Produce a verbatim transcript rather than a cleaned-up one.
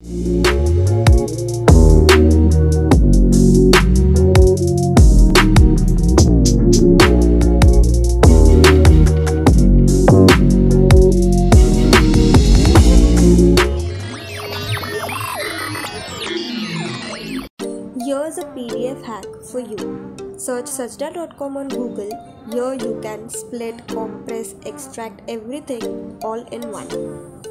Here's a P D F hack for you. Search sajda dot com on Google. Here you can split, compress, extract everything all in one.